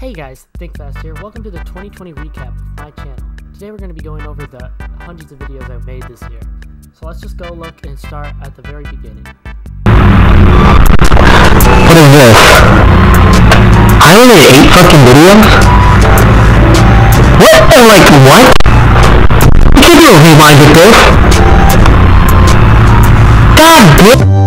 Hey guys, ThinkFast here. Welcome to the 2020 recap of my channel. Today we're going to be going over the hundreds of videos I've made this year. So let's just go look and start at the very beginning. What is this? I only made 8 fucking videos? What? Like, what? You can do a rewind with this. God damn.